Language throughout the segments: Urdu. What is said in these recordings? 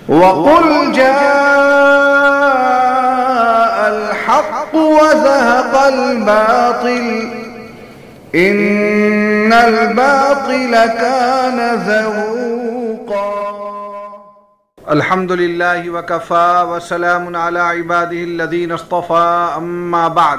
وَقُلْ جَاءَ الْحَقُّ وَزَهَقَ الْبَاطِلُ إِنَّ الْبَاطِلَ كَانَ زَهُوقًا۔ الحمد للہ وکفا وسلام علی عبادہ الذین اصطفى اما بعد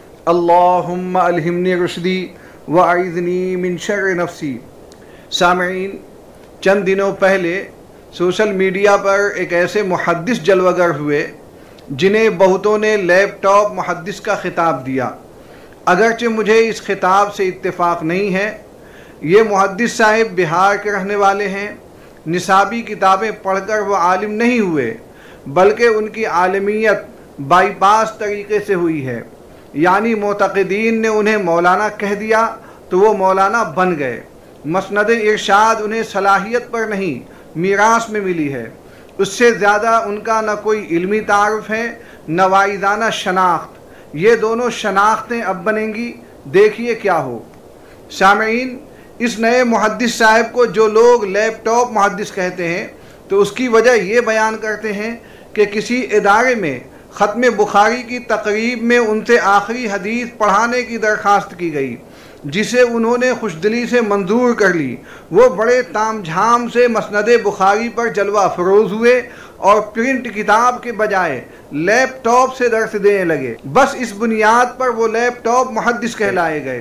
اللہم الہمنی رشدی واعذنی من شر نفسی۔ سامعین، چند دنوں پہلے سوشل میڈیا پر ایک ایسے محدث جلوگر ہوئے جنہیں بہتوں نے لیپ ٹاپ محدث کا خطاب دیا۔ اگرچہ مجھے اس خطاب سے اتفاق نہیں ہے۔ یہ محدث صاحب بہار کے رہنے والے ہیں۔ نصابی کتابیں پڑھ کر وہ عالم نہیں ہوئے، بلکہ ان کی عالمیت بائی پاس طریقے سے ہوئی ہے، یعنی معتقدین نے انہیں مولانا کہہ دیا تو وہ مولانا بن گئے۔ مسند ارشاد انہیں صلاحیت پر نہیں، میراث میں ملی ہے۔ اس سے زیادہ ان کا نہ کوئی علمی تعارف ہے نہ واعظانہ شناخت۔ یہ دونوں شناختیں اب بنیں گی، دیکھیے کیا ہو۔ سامعین، اس نئے محدث صاحب کو جو لوگ لیپ ٹاپ محدث کہتے ہیں تو اس کی وجہ یہ بیان کرتے ہیں کہ کسی ادارے میں ختم بخاری کی تقریب میں ان سے آخری حدیث پڑھانے کی درخواست کی گئی، جسے انہوں نے خوشدلی سے منظور کر لی۔ وہ بڑے تام جھام سے مسند بخاری پر جلوہ افروز ہوئے اور پرنٹ کتاب کے بجائے لیپ ٹاپ سے درس دینے لگے۔ بس اس بنیاد پر وہ لیپ ٹاپ محدث کہلائے گئے۔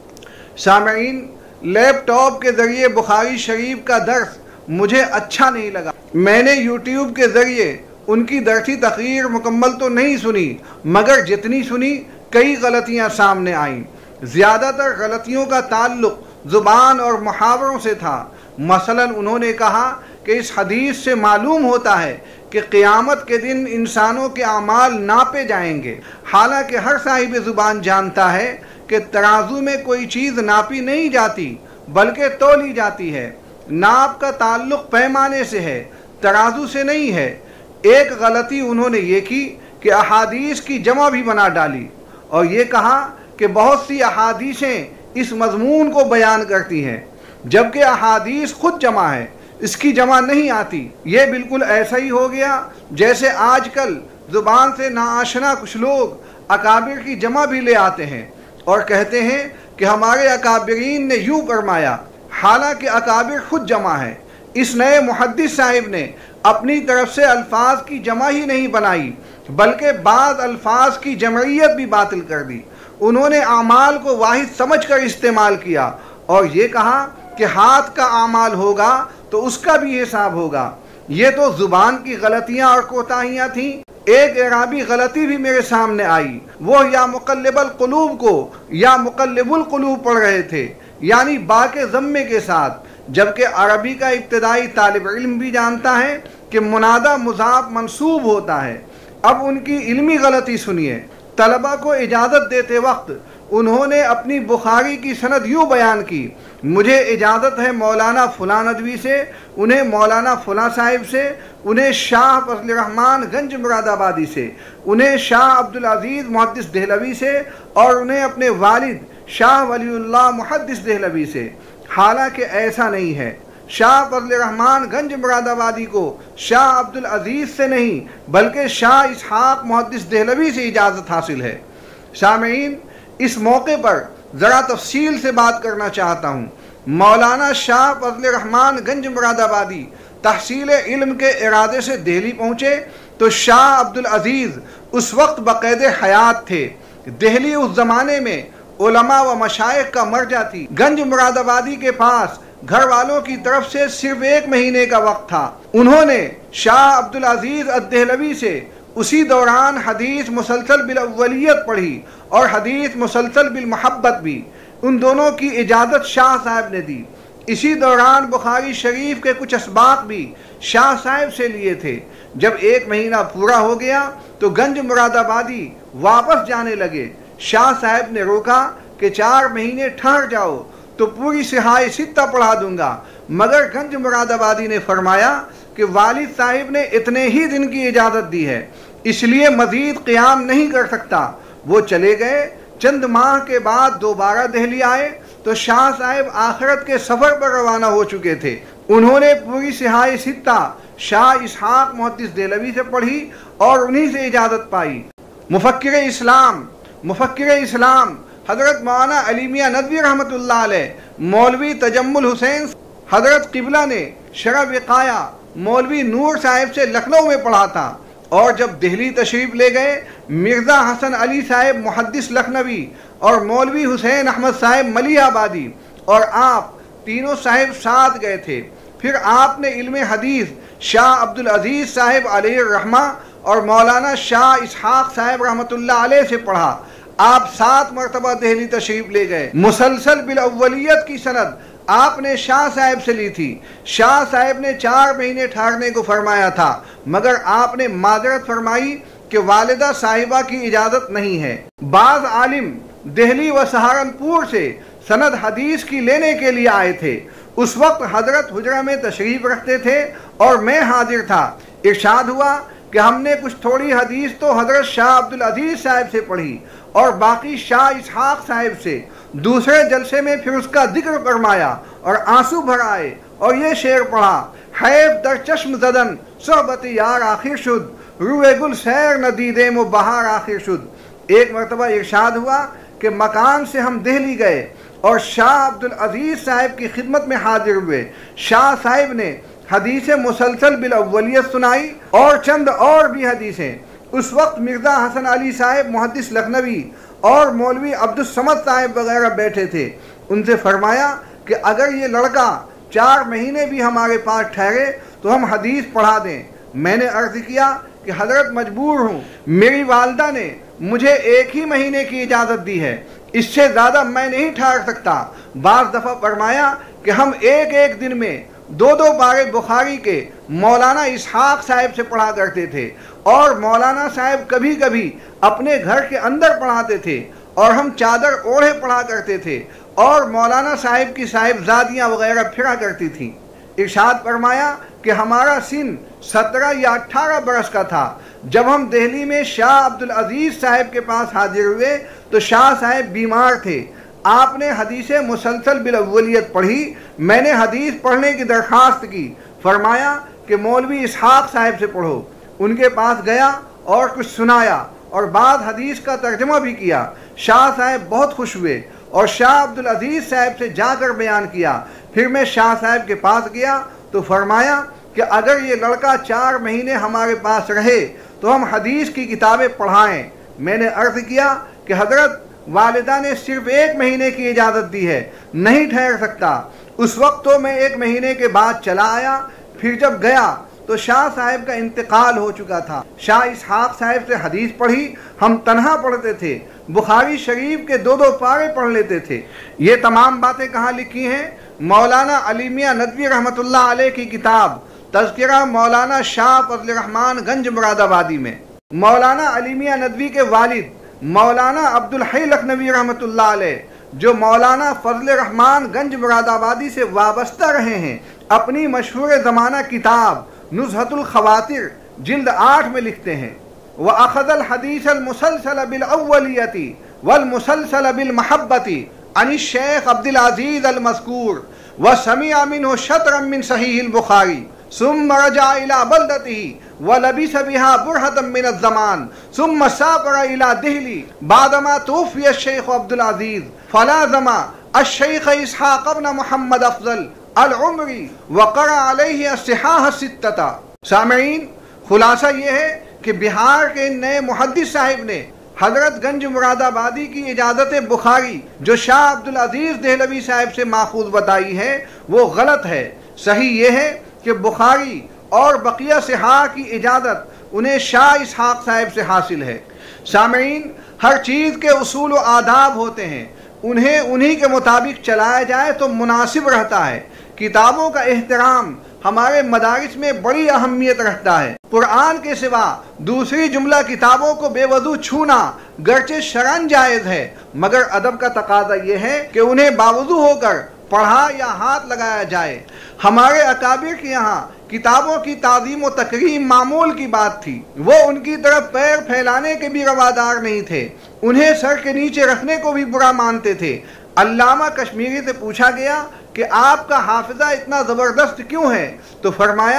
سامعین، لیپ ٹاپ کے ذریعے بخاری شریف کا درس مجھے اچھا نہیں لگا۔ میں نے یوٹیوب کے ذریعے ان کی درسی تقریر مکمل تو نہیں سنی، مگر جتنی سنی کئی غلطیاں سامنے آئیں۔ زیادہ تر غلطیوں کا تعلق زبان اور محاوروں سے تھا۔ مثلا انہوں نے کہا کہ اس حدیث سے معلوم ہوتا ہے کہ قیامت کے دن انسانوں کے اعمال ناپے جائیں گے، حالانکہ ہر صاحب زبان جانتا ہے کہ ترازو میں کوئی چیز ناپی نہیں جاتی بلکہ تولی جاتی ہے۔ ناپ کا تعلق پیمانے سے ہے، ترازو سے نہیں ہے۔ ایک غلطی انہوں نے یہ کی کہ احادیث کی جمع بھی بنا ڈالی اور یہ کہا کہ بہت سی احادیثیں اس مضمون کو بیان کرتی ہیں، جبکہ احادیث خود جمع ہے، اس کی جمع نہیں آتی۔ یہ بالکل ایسا ہی ہو گیا جیسے آج کل زبان سے ناآشنا کچھ لوگ اکابر کی جمع بھی لے آتے ہیں اور کہتے ہیں کہ ہمارے اکابرین نے یوں فرمایا، حالانکہ اکابر خود جمع ہے۔ اس نئے محدث صاحب نے اپنی طرف سے الفاظ کی جمع ہی نہیں بنائی بلکہ بعض الفاظ کی جمعیت بھی باطل کر دی۔ انہوں نے اعمال کو واحد سمجھ کر استعمال کیا اور یہ کہا کہ ہاتھ کا اعمال ہوگا تو اس کا بھی حساب ہوگا۔ یہ تو زبان کی غلطیاں اور کوتاہیاں تھیں۔ ایک اعرابی غلطی بھی میرے سامنے آئی، وہ یا مقلب القلوب کو یا مقلب القلوب پڑھ رہے تھے، یعنی با کے ضمے کے ساتھ، جبکہ عربی کا ابتدائی طالب علم بھی جانتا ہے کہ منادہ مضاف منصوب ہوتا ہے۔ اب ان کی علمی غلطی سنیے۔ طلبہ کو اجازت دیتے وقت انہوں نے اپنی بخاری کی سند یوں بیان کی، مجھے اجازت ہے مولانا فلاں ندوی سے، انہیں مولانا فلاں صاحب سے، انہیں شاہ فضل الرحمن گنج مراد آبادی سے، انہیں شاہ عبدالعزیز محدث دہلوی سے اور انہیں اپنے والد شاہ ولی اللہ محدث دہلوی سے۔ حالانکہ ایسا نہیں ہے۔ شاہ فضل الرحمن گنج مراد آبادی کو شاہ عبدالعزیز سے نہیں بلکہ شاہ اسحاق محدث دہلوی سے اجازت حاصل ہے۔ سامعین، اس موقع پر ذرا تفصیل سے بات کرنا چاہتا ہوں۔ مولانا شاہ فضل الرحمن گنج مراد آبادی تحصیل علم کے ارادے سے دہلی پہنچے تو شاہ عبدالعزیز اس وقت بقید حیات تھے۔ دہلی اس زمانے میں علماء و مشائخ کا مرجع تھی۔ گنج مراد آبادی کے پاس گھر والوں کی طرف سے صرف 1 مہینے کا وقت تھا۔ انہوں نے شاہ عبدالعزیز الدہلوی سے اسی دوران حدیث مسلسل بالاولیت پڑھی اور حدیث مسلسل بالمحبت بھی۔ ان دونوں کی اجازت شاہ صاحب نے دی۔ اسی دوران بخاری شریف کے کچھ اسباق بھی شاہ صاحب سے لیے تھے۔ جب 1 مہینہ پورا ہو گیا تو گنج مراد آبادی واپس جانے لگے۔ شاہ صاحب نے روکا کہ 4 مہینے ٹھہر جاؤ تو پوری صحاح ستہ پڑھا دوں گا، مگر گنج مراد آبادی نے فرمایا کہ والد صاحب نے اتنے ہی دن کی اجازت دی ہے، اس لیے مزید قیام نہیں کر سکتا۔ وہ چلے گئے۔ چند ماہ کے بعد دوبارہ دہلی آئے تو شاہ صاحب آخرت کے سفر پر روانہ ہو چکے تھے۔ انہوں نے پوری صحاح ستہ شاہ اسحاق محدث دہلوی سے پڑھی اور انہی سے اجازت پائی۔ مفکر اسلام حضرت مولانا علی میاں ندوی رحمۃ اللہ علیہ، مولوی تجمل حسین حضرت قبلہ نے شرح وقایہ مولوی نور صاحب سے لکھنؤ میں پڑھا تھا، اور جب دہلی تشریف لے گئے مرزا حسن علی صاحب محدث لکھنوی اور مولوی حسین احمد صاحب ملیح آبادی اور آپ تینوں صاحب ساتھ گئے تھے۔ پھر آپ نے علم حدیث شاہ عبدالعزیز صاحب علیہ الرحمہ اور مولانا شاہ اسحاق صاحب رحمۃ اللہ علیہ سے پڑھا۔ آپ 7 مرتبہ دہلی تشریف لے گئے۔ مسلسل بالاولیت کی سند آپ نے شاہ صاحب سے لی تھی۔ شاہ صاحب نے 4 مہینے ٹھہرنے کو فرمایا تھا، مگر آپ نے معذرت فرمائی کہ والدہ صاحبہ کی اجازت نہیں ہے۔ بعض عالم دہلی و سہارنپور سے سند حدیث کی لینے کے لیے آئے تھے۔ اس وقت حضرت حجرہ میں تشریف رکھتے تھے اور میں حاضر تھا۔ ارشاد ہوا کہ ہم نے کچھ تھوڑی حدیث تو حضرت شاہ عبدالعزیز صاحب سے پڑھی اور باقی شاہ اسحاق صاحب سے۔ دوسرے جلسے میں پھر اس کا ذکر فرمایا اور آنسو بھر آئے اور یہ شعر پڑھا: حیف در چشم زدن صحبت یار آخر شد، روئے گل سیر ندیدے و بہار آخر شد۔ ایک مرتبہ ارشاد ہوا کہ مکان سے ہم دہلی گئے اور شاہ عبدالعزیز صاحب کی خدمت میں حاضر ہوئے۔ شاہ صاحب نے حدیث مسلسل بالاولیت سنائی اور چند اور بھی حدیثیں۔ اس وقت مرزا حسن علی صاحب محدث لکھنوی اور مولوی عبدالصمد صاحب وغیرہ بیٹھے تھے۔ ان سے فرمایا کہ اگر یہ لڑکا 4 مہینے بھی ہمارے پاس ٹھہرے تو ہم حدیث پڑھا دیں۔ میں نے عرض کیا کہ حضرت مجبور ہوں، میری والدہ نے مجھے 1 ہی مہینے کی اجازت دی ہے، اس سے زیادہ میں نہیں ٹھہر سکتا۔ بعض دفعہ فرمایا کہ ہم ایک دن میں 2 پارے بخاری کے مولانا اسحاق صاحب سے پڑھا کرتے تھے، اور مولانا صاحب کبھی کبھی اپنے گھر کے اندر پڑھاتے تھے اور ہم چادر اوڑھے پڑھا کرتے تھے، اور مولانا صاحب کی صاحبزادیاں وغیرہ پھرا کرتی تھیں۔ ارشاد فرمایا کہ ہمارا سن 17 یا 18 برس کا تھا جب ہم دہلی میں شاہ عبدالعزیز صاحب کے پاس حاضر ہوئے تو شاہ صاحب بیمار تھے۔ آپ نے حدیث مسلسل بالاولیت پڑھی۔ میں نے حدیث پڑھنے کی درخواست کی، فرمایا کہ مولوی اسحاق صاحب سے پڑھو۔ ان کے پاس گیا اور کچھ سنایا اور بعد حدیث کا ترجمہ بھی کیا۔ شاہ صاحب بہت خوش ہوئے اور شاہ عبدالعزیز صاحب سے جا کر بیان کیا۔ پھر میں شاہ صاحب کے پاس گیا تو فرمایا کہ اگر یہ لڑکا 4 مہینے ہمارے پاس رہے تو ہم حدیث کی کتابیں پڑھائیں۔ میں نے عرض کیا کہ حضرت والدہ نے صرف 1 مہینے کی اجازت دی ہے، نہیں ٹھہر سکتا۔ اس وقت تو میں 1 مہینے کے بعد چلا آیا۔ پھر جب گیا تو شاہ صاحب کا انتقال ہو چکا تھا۔ شاہ اسحاق صاحب سے حدیث پڑھی، ہم تنہا پڑھتے تھے، بخاری شریف کے 2 پارے پڑھ لیتے تھے۔ یہ تمام باتیں کہاں لکھی ہیں؟ مولانا علی میاں ندوی رحمۃ اللہ علیہ کی کتاب تذکرہ مولانا شاہ فضل الرحمان گنج مراد آبادی میں۔ مولانا علی میاں ندوی کے والد مولانا عبدالحی لکھنوی رحمۃ اللہ علیہ، جو مولانا فضل الرحمان گنج مراد آبادی سے وابستہ رہے ہیں، اپنی مشہور زمانہ کتاب نزہۃ الخواطر جلد 8 میں لکھتے ہیں: وَأَخَذَ الْحَدِيثَ الْمُسَلْسَلَ بِالْأَوَّلِيَّةِ وَالْمُسَلْسَلَ بِالْمَحَبَّةِ عن الشیخ عبدالعزیز المذکور وسمع منه شطرا من صحیح البخاری ثم رجع إلى بلدته ولبث بها برهة من الزمان ثم سافر إلى دہلی بعدما توفي الشيخ عبد العزيز فلازم الشيخ إسحاق بن محمد أفضل العمری وقرأ علیہ الصحاح الستۃ۔ سامعین، خلاصہ یہ ہے کہ بہار کے نئے محدث صاحب نے حضرت گنج مراد آبادی کی اجازت بخاری جو شاہ عبدالعزیز دہلوی صاحب سے ماخوذ بتائی ہے وہ غلط ہے۔ صحیح یہ ہے کہ بخاری اور بقیہ صحاح کی اجازت انہیں شاہ اسحاق صاحب سے حاصل ہے۔ سامعین، ہر چیز کے اصول و آداب ہوتے ہیں، انہیں انہی کے مطابق چلایا جائے تو مناسب رہتا ہے۔ کتابوں کا احترام ہمارے مدارس میں بڑی اہمیت رکھتا ہے۔ قرآن کے سوا دوسری جملہ کتابوں کو بے وضو چھونا گرچہ شرعاً جائز ہے، مگر ادب کا تقاضا یہ ہے کہ انہیں باوضو ہو کر پڑھا یا ہاتھ لگایا جائے۔ ہمارے اکابر کے یہاں کتابوں کی تعظیم و تکریم معمول کی بات تھی، وہ ان کی طرف پیر پھیلانے کے بھی روادار نہیں تھے، انہیں سر کے نیچے رکھنے کو بھی برا مانتے تھے۔ علامہ کشمیری سے پوچھا گیا کہ آپ کا حافظہ اتنا زبردست کیوں ہے؟ تو فرمایا کہ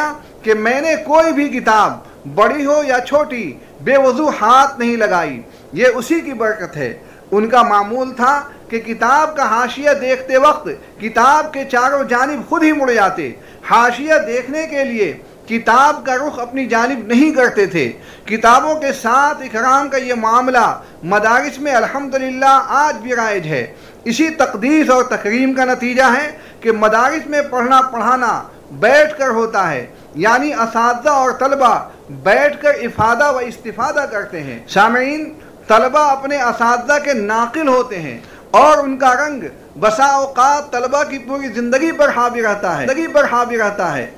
کہ میں نے کوئی بھی کتاب بڑی ہو یا چھوٹی بے وضو ہاتھ نہیں لگائی، یہ اسی کی برکت ہے۔ ان کا معمول تھا کہ کتاب کا حاشیہ دیکھتے وقت کتاب کے چاروں جانب خود ہی مڑ جاتے، حاشیہ دیکھنے کے لیے کتاب کا رخ اپنی جانب نہیں کرتے تھے۔ کتابوں کے ساتھ اکرام کا یہ معاملہ مدارس میں الحمدللہ آج بھی رائج ہے۔ اسی تقدیس اور تکریم کا نتیجہ ہے کہ مدارس میں پڑھنا پڑھانا بیٹھ کر ہوتا ہے، یعنی اساتذہ اور طلبہ بیٹھ کر افادہ و استفادہ کرتے ہیں۔ سامعین، طلبہ اپنے اساتذہ کے ناقل ہوتے ہیں اور ان کا رنگ بسا اوقات طلبہ کی پوری زندگی پر حاوی رہتا ہے۔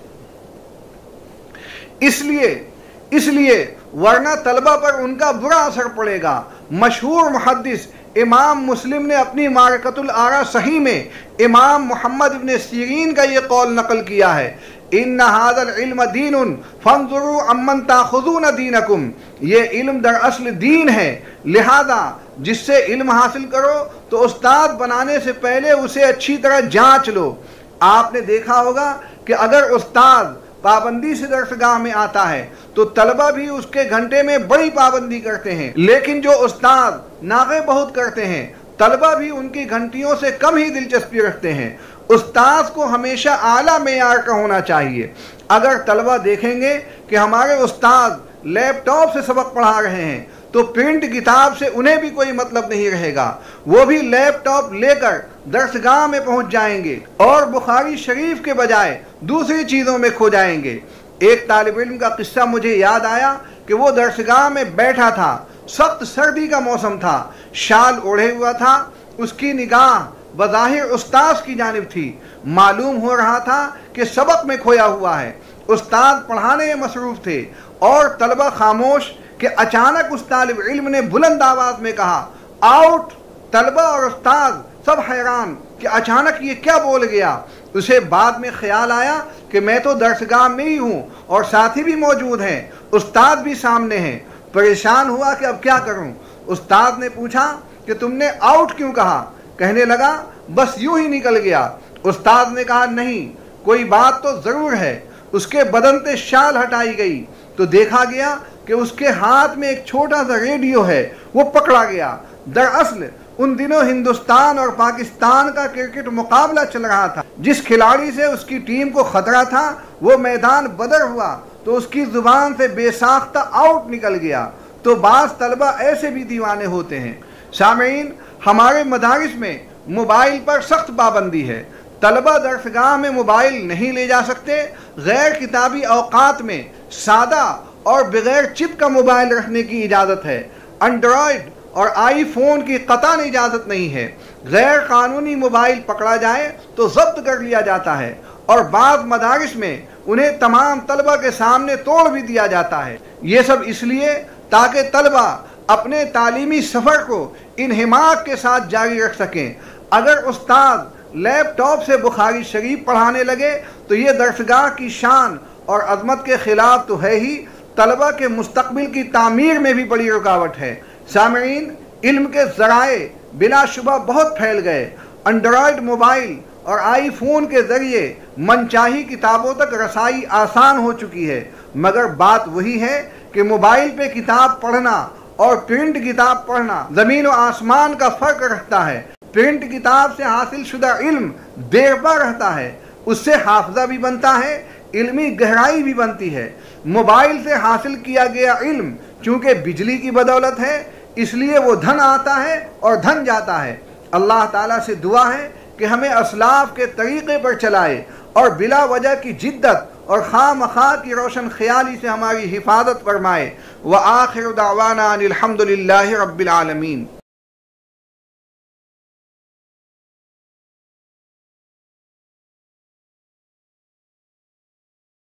اس لیے ورنہ طلبہ پر ان کا برا اثر پڑے گا۔ مشہور محدث امام مسلم نے اپنی معرکۃ الآراء صحیح میں امام محمد ابن سیرین کا یہ قول نقل کیا ہے، ان ھذا العلم دین فانظروا عمن تاخذون دینکم، یہ علم دراصل دین ہے، لہذا جس سے علم حاصل کرو تو استاد بنانے سے پہلے اسے اچھی طرح جانچ لو۔ آپ نے دیکھا ہوگا کہ اگر استاد پابندی سے درسگاہ میں آتا ہے تو طلبہ بھی اس کے گھنٹے میں بڑی پابندی کرتے ہیں، لیکن جو استاد ناغے بہت کرتے ہیں طلبہ بھی ان کی گھنٹیوں سے کم ہی دلچسپی رکھتے ہیں۔ استاد کو ہمیشہ اعلیٰ معیار کا ہونا چاہیے۔ اگر طلبہ دیکھیں گے کہ ہمارے استاد لیپ ٹاپ سے سبق پڑھا رہے ہیں تو پرنٹ کتاب سے انہیں بھی کوئی مطلب نہیں رہے گا، وہ بھی لیپ ٹاپ لے کر درسگاہ میں پہنچ جائیں گے اور بخاری شریف کے بجائے دوسری چیزوں میں کھو جائیں گے۔ ایک طالب علم کا قصہ مجھے یاد آیا کہ وہ درسگاہ میں بیٹھا تھا، سخت سردی کا موسم تھا، شال اوڑھے ہوا تھا، اس کی نگاہ بظاہر استاد کی جانب تھی، معلوم ہو رہا تھا کہ سبق میں کھویا ہوا ہے۔ استاد پڑھانے میں مصروف تھے اور طلبہ خاموش کہ اچانک اس طالب علم نے بلند آواز میں کہا آؤٹ۔ طلبہ اور استاد سب حیران کہ اچانک یہ کیا بول گیا۔ اسے بعد میں خیال آیا کہ میں تو درسگاہ میں ہی ہوں اور ساتھی بھی موجود ہیں، استاد بھی سامنے ہیں۔ پریشان ہوا کہ اب کیا کروں۔ استاد نے پوچھا کہ تم نے آؤٹ کیوں کہا؟ کہنے لگا بس یوں ہی نکل گیا۔ استاد نے کہا نہیں، کوئی بات تو ضرور ہے۔ اس کے بدن سے شال ہٹائی گئی تو دیکھا گیا کہ اس کے ہاتھ میں ایک چھوٹا سا ریڈیو ہے، وہ پکڑا گیا۔ دراصل ان دنوں ہندوستان اور پاکستان کا کرکٹ مقابلہ چل رہا تھا۔ جس کھلاڑی سے اس کی ٹیم کو خطرہ تھا وہ میدان بدر ہوا تو اس کی زبان سے بے ساختہ آؤٹ نکل گیا۔ تو بعض طلبہ ایسے بھی دیوانے ہوتے ہیں۔ سامعین، ہمارے مدارس میں موبائل پر سخت پابندی ہے۔ طلبہ درسگاہ میں موبائل نہیں لے جا سکتے۔ غیر کتابی اوقات میں سادہ اور بغیر چپ کا موبائل رکھنے کی اجازت ہے۔ انڈرائیڈ اور آئی فون کی قطعاً اجازت نہیں ہے۔ غیر قانونی موبائل پکڑا جائے تو ضبط کر لیا جاتا ہے اور بعض مدارس میں انہیں تمام طلبہ کے سامنے توڑ بھی دیا جاتا ہے۔ یہ سب اس لیے تاکہ طلبہ اپنے تعلیمی سفر کو انہماک کے ساتھ جاری رکھ سکیں۔ اگر استاد لیپ ٹاپ سے بخاری شریف پڑھانے لگے تو یہ درسگاہ کی شان اور عظمت کے خلاف تو ہے ہی، طلبہ کے مستقبل کی تعمیر میں بھی بڑی رکاوٹ ہے۔ سامعین، علم کے ذرائع بلا شبہ بہت پھیل گئے۔ انڈرائیڈ موبائل اور آئی فون کے ذریعے منچاہی کتابوں تک رسائی آسان ہو چکی ہے، مگر بات وہی ہے کہ موبائل پہ کتاب پڑھنا اور پرنٹ کتاب پڑھنا زمین و آسمان کا فرق رکھتا ہے۔ پرنٹ کتاب سے حاصل شدہ علم دیر پا رہتا ہے، اس سے حافظہ بھی بنتا ہے، علمی گہرائی بھی بنتی ہے۔ موبائل سے حاصل کیا گیا علم چونکہ بجلی کی بدولت ہے، اس لیے وہ دھن آتا ہے اور دھن جاتا ہے۔ اللہ تعالیٰ سے دعا ہے کہ ہمیں اسلاف کے طریقے پر چلائے اور بلا وجہ کی جدت اور خواہ مخواہ کی روشن خیالی سے ہماری حفاظت فرمائے۔ وآخر دعوانا ان الحمد للہ رب العالمین۔